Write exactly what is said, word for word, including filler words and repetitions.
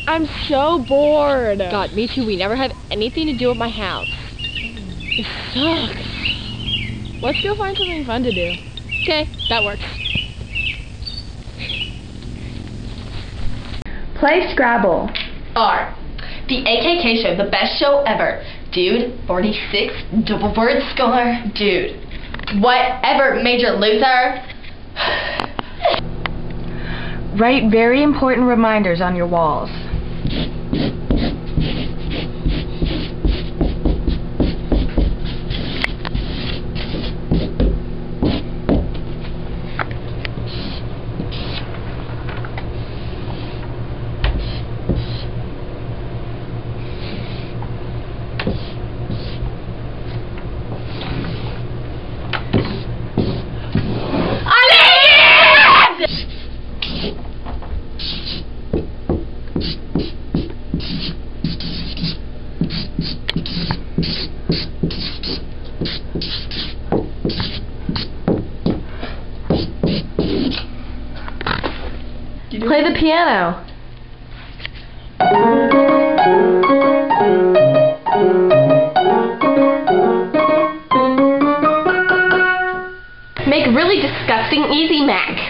I'm so bored. God, me too. We never have anything to do at my house. It sucks. Let's go find something fun to do. Okay, that works. Play Scrabble. R. The A K K Show, the best show ever. Dude, forty-six, double word score. Dude, whatever, major loser. Write very important reminders on your walls. Play the piano. Make really disgusting easy mac.